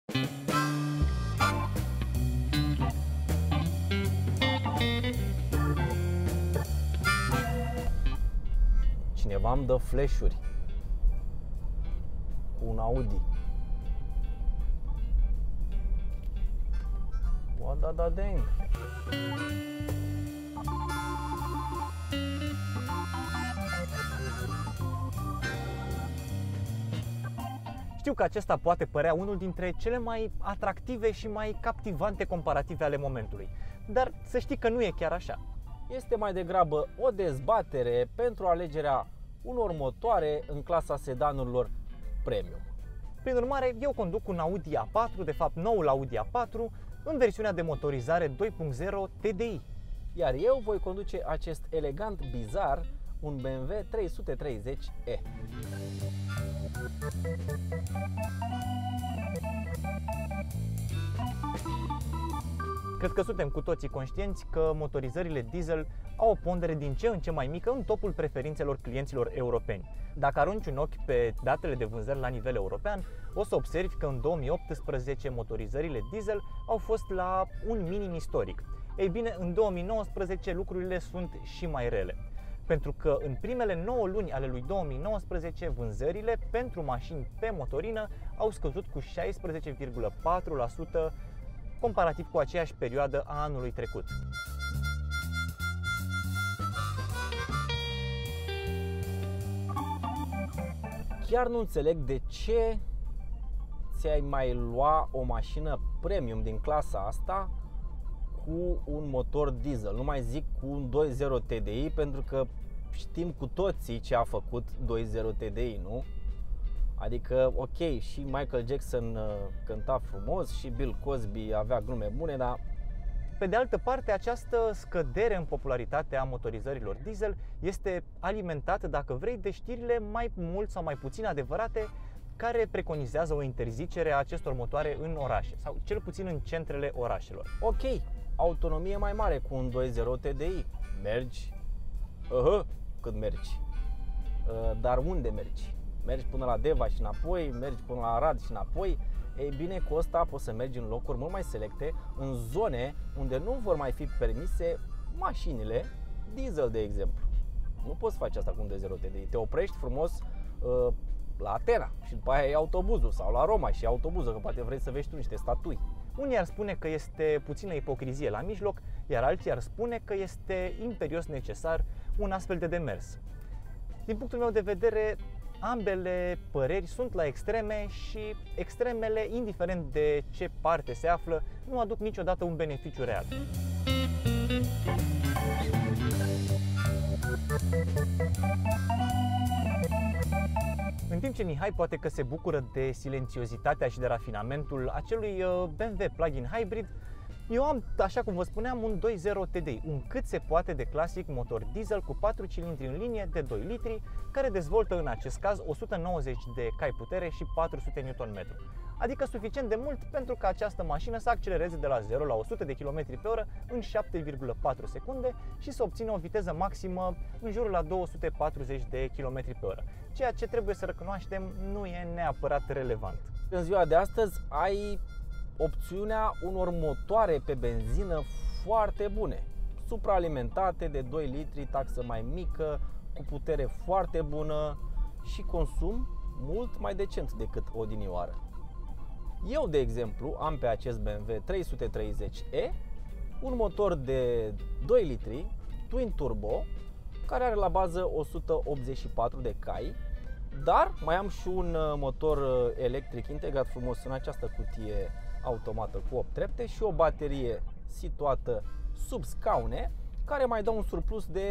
Cineva îmi dă flash-uri cu un Audi. What da dang? Știu că acesta poate părea unul dintre cele mai atractive și mai captivante comparative ale momentului, dar să știi că nu e chiar așa. Este mai degrabă o dezbatere pentru alegerea unor motoare în clasa sedanurilor premium. Prin urmare, eu conduc un Audi A4, de fapt noul Audi A4, în versiunea de motorizare 2.0 TDI. Iar eu voi conduce acest elegant bizar, un BMW 330e. Cred că suntem cu toții conștienți că motorizările diesel au o pondere din ce în ce mai mică în topul preferințelor clienților europeni. Dacă arunci un ochi pe datele de vânzări la nivel european, o să observi că în 2018 motorizările diesel au fost la un minim istoric. Ei bine, în 2019 lucrurile sunt și mai rele, pentru că în primele 9 luni ale lui 2019 vânzările pentru mașini pe motorină au scăzut cu 16,4% comparativ cu aceeași perioadă a anului trecut. Chiar nu înțeleg de ce ți-ai mai lua o mașină premium din clasa asta cu un motor diesel. Nu mai zic cu un 2.0 TDI, pentru că știm cu toții ce a făcut 2.0 TDI, nu? Adică, ok, și Michael Jackson cânta frumos și Bill Cosby avea glume bune, dar... Pe de altă parte, această scădere în popularitate a motorizărilor diesel este alimentată, dacă vrei, de știrile mai mult sau mai puțin adevărate care preconizează o interzicere a acestor motoare în orașe, sau cel puțin în centrele orașelor. Ok, autonomie mai mare cu un 2.0 TDI. Mergi? Cât mergi. Dar unde mergi? Mergi până la Deva și înapoi, mergi până la Arad și înapoi. Ei bine, cu asta poți să mergi în locuri mult mai selecte, în zone unde nu vor mai fi permise mașinile diesel, de exemplu. Nu poți face asta cu un 2.0 TDI. Te oprești frumos la Atena și după aia iei autobuzul, sau la Roma și iei autobuzul, că poate vrei să vezi tu niște statui. Unii ar spune că este puțină ipocrizie la mijloc, iar alții ar spune că este imperios necesar un astfel de demers. Din punctul meu de vedere, ambele păreri sunt la extreme și extremele, indiferent de ce parte se află, nu aduc niciodată un beneficiu real. În timp ce Mihai poate că se bucură de silențiozitatea și de rafinamentul acelui BMW plug-in hybrid, eu am, așa cum vă spuneam, un 2.0 TDI, un cât se poate de clasic motor diesel cu 4 cilindri în linie de 2 litri, care dezvoltă în acest caz 190 de cai putere și 400 Nm. Adică suficient de mult pentru ca această mașină să accelereze de la 0 la 100 de km/h în 7,4 secunde și să obțină o viteză maximă în jurul la 240 de km/h, ceea ce trebuie să recunoaștem nu e neapărat relevant. În ziua de astăzi ai opțiunea unor motoare pe benzină foarte bune, supraalimentate de 2 litri, taxă mai mică, cu putere foarte bună și consum mult mai decent decât odinioară. Eu, de exemplu, am pe acest BMW 330e un motor de 2 litri, twin turbo, care are la bază 184 de cai, dar mai am și un motor electric integrat frumos în această cutie automată cu 8 trepte și o baterie situată sub scaune, care mai dă un surplus de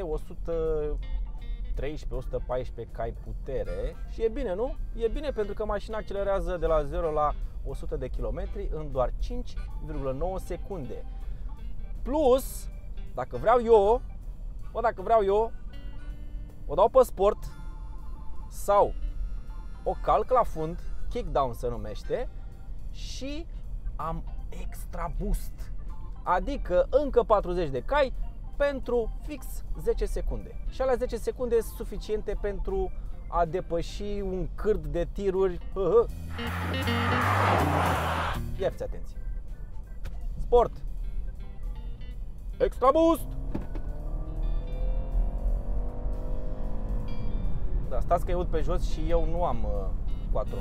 113-114 cai putere. Și e bine, nu? E bine, pentru că mașina accelerează de la 0 la 100 de km în doar 5,9 secunde. Plus, dacă vreau eu, o dau pe sport sau o calc la fund, kickdown se numește, și am extra boost, adică încă 40 de cai pentru fix 10 secunde. Și alea 10 secunde sunt suficiente pentru a depăși un cârd de tiruri. Ia fiți atenție. Sport. Extra boost. Da, stați că eu uit pe jos și eu nu am quattro.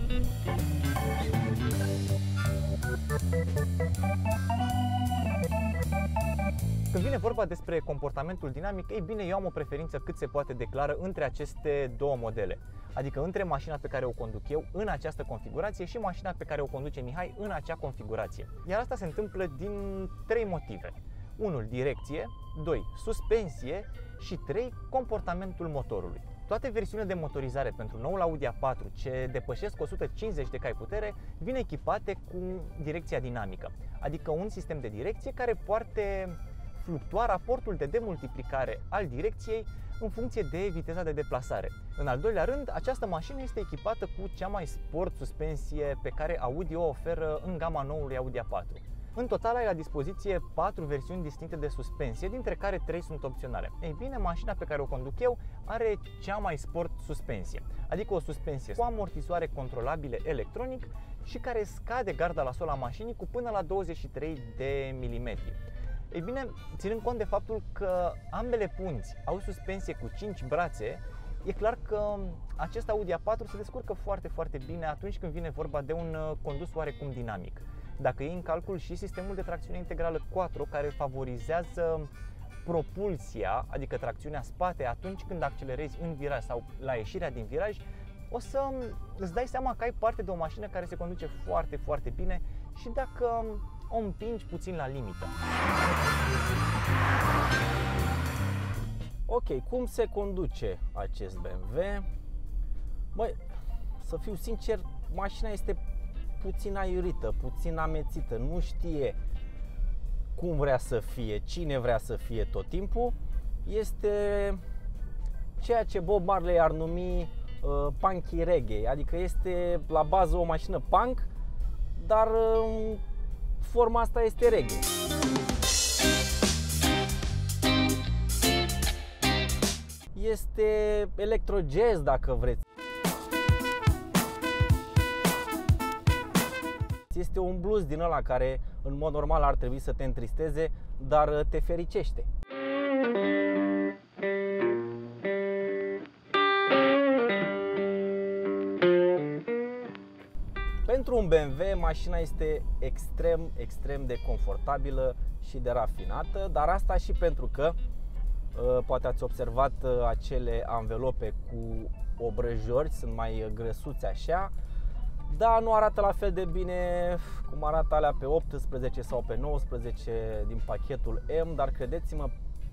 Când vine vorba despre comportamentul dinamic, ei bine, eu am o preferință cât se poate de clară între aceste două modele. Adică între mașina pe care o conduc eu în această configurație și mașina pe care o conduce Mihai în acea configurație. Iar asta se întâmplă din 3 motive. 1. Direcție, 2. Suspensie și 3. Comportamentul motorului. Toate versiunile de motorizare pentru noul Audi A4 ce depășesc 150 de cai putere vin echipate cu direcția dinamică, adică un sistem de direcție care poate fluctua raportul de demultiplicare al direcției în funcție de viteza de deplasare. În al doilea rând, această mașină este echipată cu cea mai sport suspensie pe care Audi o oferă în gama noului Audi A4. În total ai la dispoziție 4 versiuni distincte de suspensie, dintre care 3 sunt opționale. Ei bine, mașina pe care o conduc eu are cea mai sport suspensie, adică o suspensie cu amortizoare controlabile electronic și care scade garda la sol a mașinii cu până la 23 de milimetri. Ei bine, ținând cont de faptul că ambele punți au suspensie cu 5 brațe, e clar că acest Audi A4 se descurcă foarte bine atunci când vine vorba de un condus oarecum dinamic. Dacă iei în calcul și sistemul de tracțiune integrală Quattro, care favorizează propulsia, adică tracțiunea spate atunci când accelerezi în viraj sau la ieșirea din viraj, o să îți dai seama că ai parte de o mașină care se conduce foarte bine și dacă o împingi puțin la limită. Ok, cum se conduce acest BMW? Băi, să fiu sincer, mașina este puțin aiurită, puțin amețită, nu știe cum vrea să fie, cine vrea să fie tot timpul. Este ceea ce Bob Marley ar numi punky reggae, adică este la bază o mașină punk, dar forma asta este reggae. Este electro jazz dacă vreți. Este un blues din ăla care în mod normal ar trebui să te întristeze, dar te fericește. Pentru un BMW, mașina este extrem de confortabilă și de rafinată, dar asta și pentru că poate ați observat acele anvelope cu obrăjori, sunt mai grăsuți așa. Da, nu arată la fel de bine cum arată alea pe 18 sau pe 19 din pachetul M, dar credeți-mă,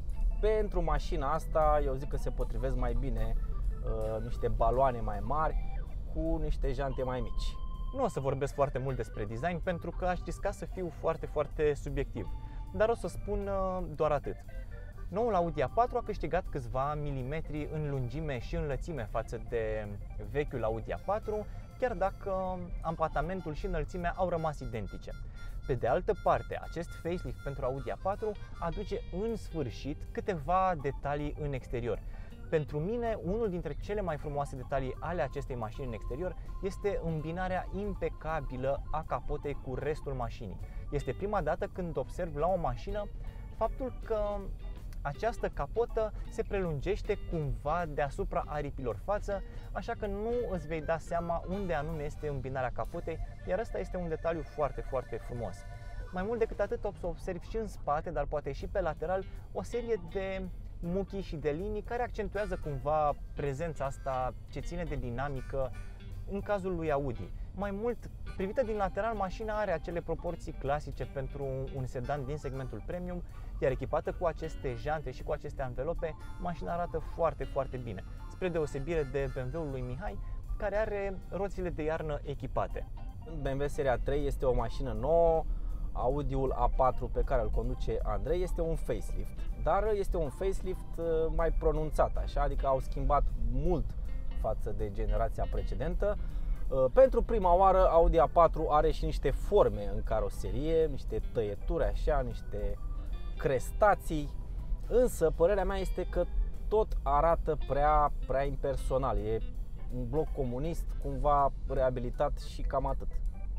pentru mașina asta eu zic că se potrivesc mai bine niște baloane mai mari cu niște jante mai mici. Nu o să vorbesc foarte mult despre design pentru că aș risca să fiu foarte subiectiv, dar o să spun doar atât. Noul Audi A4 a câștigat câțiva milimetri în lungime și în lățime față de vechiul Audi A4, chiar dacă ampatamentul și înălțimea au rămas identice. Pe de altă parte, acest facelift pentru Audi A4 aduce în sfârșit câteva detalii în exterior. Pentru mine, unul dintre cele mai frumoase detalii ale acestei mașini în exterior este îmbinarea impecabilă a capotei cu restul mașinii. Este prima dată când observ la o mașină faptul că această capotă se prelungește cumva deasupra aripilor față, așa că nu îți vei da seama unde anume este îmbinarea capotei, iar ăsta este un detaliu foarte frumos. Mai mult decât atât, o să observi și în spate, dar poate și pe lateral, o serie de muchii și de linii care accentuează cumva prezența asta ce ține de dinamică în cazul lui Audi. Mai mult, privită din lateral, mașina are acele proporții clasice pentru un sedan din segmentul premium, iar echipată cu aceste jante și cu aceste anvelope, mașina arată foarte bine, spre deosebire de BMW-ul lui Mihai, care are roțile de iarnă echipate. BMW Seria 3 este o mașină nouă, Audi-ul A4 pe care îl conduce Andrei este un facelift, dar este un facelift mai pronunțat, așa, adică au schimbat mult față de generația precedentă. Pentru prima oară Audi A4 are și niște forme în caroserie, niște tăieturi așa, niște crestații, însă părerea mea este că tot arată prea impersonal, e un bloc comunist cumva reabilitat și cam atât.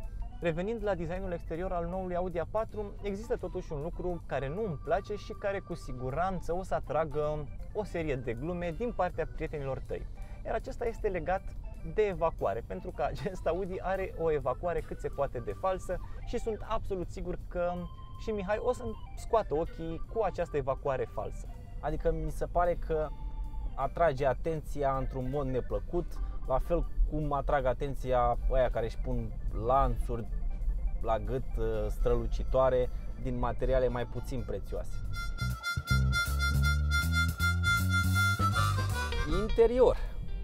Revenind la designul exterior al noului Audi A4, există totuși un lucru care nu îmi place și care cu siguranță o să atragă o serie de glume din partea prietenilor tăi. Iar acesta este legat de evacuare, pentru că acest Audi are o evacuare cât se poate de falsă și sunt absolut sigur că și Mihai o să scoată ochii cu această evacuare falsă. Adică mi se pare că atrage atenția într-un mod neplăcut, la fel cum atrag atenția aia care își pun lanțuri la gât strălucitoare din materiale mai puțin prețioase. Interior.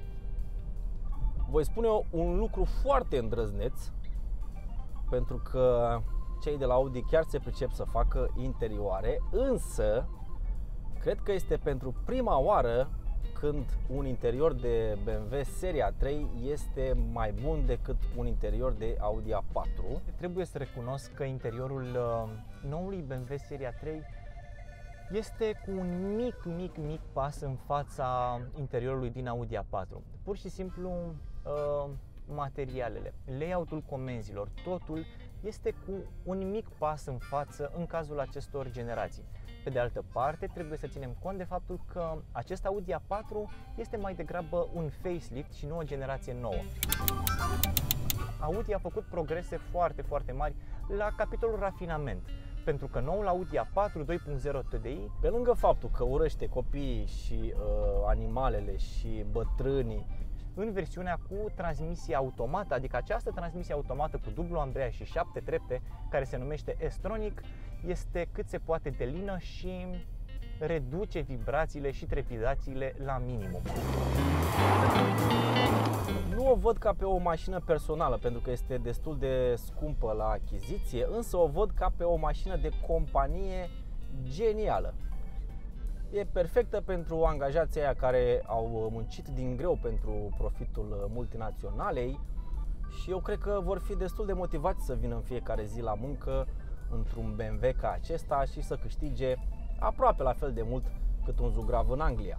Voi spune un lucru foarte îndrăzneț, pentru că cei de la Audi chiar se pricep să facă interioare, însă cred că este pentru prima oară când un interior de BMW Seria 3 este mai bun decât un interior de Audi A4. Trebuie să recunosc că interiorul noului BMW Seria 3 este cu un mic pas în fața interiorului din Audi A4. Pur și simplu materialele, layout-ul comenzilor, totul este cu un mic pas în față în cazul acestor generații. Pe de altă parte, trebuie să ținem cont de faptul că acest Audi A4 este mai degrabă un facelift și nu o generație nouă. Audi a făcut progrese foarte mari la capitolul rafinament, pentru că noul Audi A4 2.0 TDI, pe lângă faptul că urăște copiii și animalele și bătrânii, în versiunea cu transmisie automată, adică această transmisie automată cu dublu ambreiaj și 7 trepte, care se numește S-Tronic, este cât se poate de lină și reduce vibrațiile și trepidațiile la minimum. Nu o văd ca pe o mașină personală, pentru că este destul de scumpă la achiziție, însă o văd ca pe o mașină de companie genială. E perfectă pentru angajații aia care au muncit din greu pentru profitul multinaționalei și eu cred că vor fi destul de motivați să vină în fiecare zi la muncă într-un BMW ca acesta și să câștige aproape la fel de mult cât un zugrav în Anglia.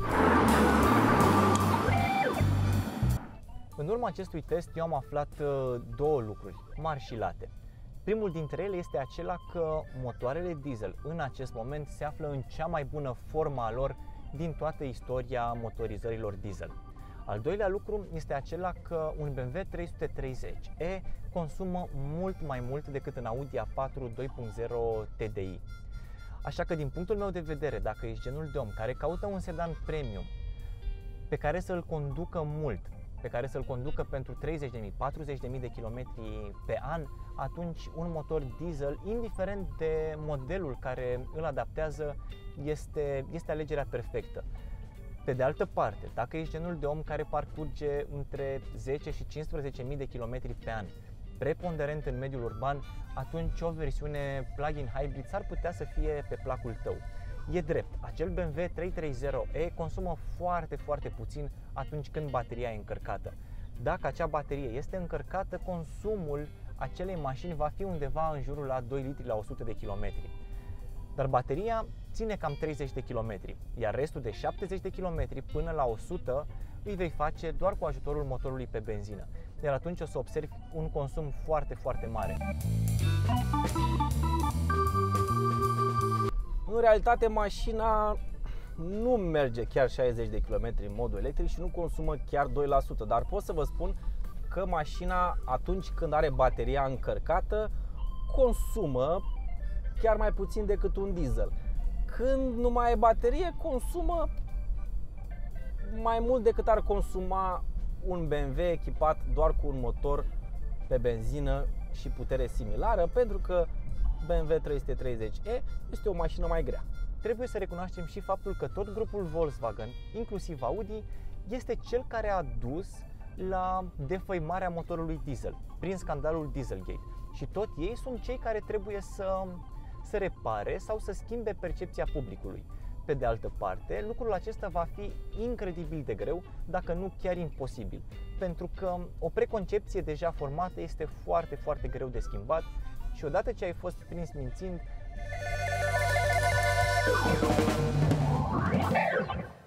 În urma acestui test eu am aflat două lucruri mari și late. Primul dintre ele este acela că motoarele diesel în acest moment se află în cea mai bună formă a lor din toată istoria motorizărilor diesel. Al doilea lucru este acela că un BMW 330e consumă mult mai mult decât un Audi A4 2.0 TDI. Așa că din punctul meu de vedere, dacă ești genul de om care caută un sedan premium pe care să-l conducă mult, pe care să-l conducă pentru 30.000, 40.000 de kilometri pe an, atunci un motor diesel, indiferent de modelul care îl adaptează, este alegerea perfectă. Pe de altă parte, dacă ești genul de om care parcurge între 10 și 15.000 de kilometri pe an, preponderent în mediul urban, atunci o versiune plug-in hybrid s-ar putea să fie pe placul tău. E drept, acel BMW 330e consumă foarte puțin atunci când bateria e încărcată. Dacă acea baterie este încărcată, consumul acelei mașini va fi undeva în jurul la 2 litri la 100 de kilometri. Dar bateria ține cam 30 de kilometri, iar restul de 70 de kilometri până la 100 îi vei face doar cu ajutorul motorului pe benzină. Iar atunci o să observi un consum foarte mare. În realitate, mașina nu merge chiar 60 de km în modul electric și nu consumă chiar 2%, dar pot să vă spun că mașina, atunci când are bateria încărcată, consumă chiar mai puțin decât un diesel. Când nu mai ai baterie, consumă mai mult decât ar consuma un BMW echipat doar cu un motor pe benzină și putere similară, pentru că BMW 330e este o mașină mai grea. Trebuie să recunoaștem și faptul că tot grupul Volkswagen, inclusiv Audi, este cel care a dus la defăimarea motorului diesel prin scandalul Dieselgate. Și tot ei sunt cei care trebuie să repare sau să schimbe percepția publicului. Pe de altă parte, lucrul acesta va fi incredibil de greu, dacă nu chiar imposibil, pentru că o preconcepție deja formată este foarte greu de schimbat și odată ce ai fost prins mințind,